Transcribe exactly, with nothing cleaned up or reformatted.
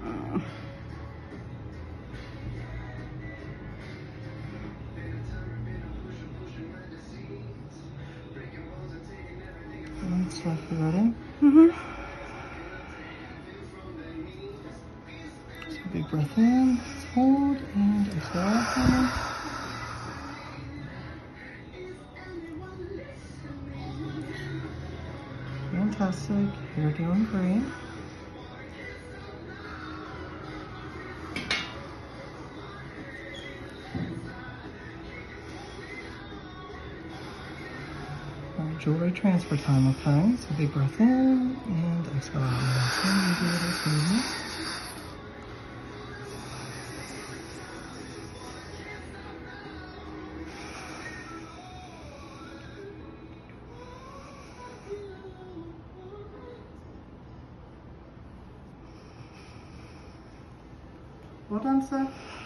One step, you ready? Mm-hmm. So big breath in, hold, and exhale. Fantastic, you're doing great. Our jewelry transfer time, okay? So big breath in and exhale out. So you do it as well. Well done, sir.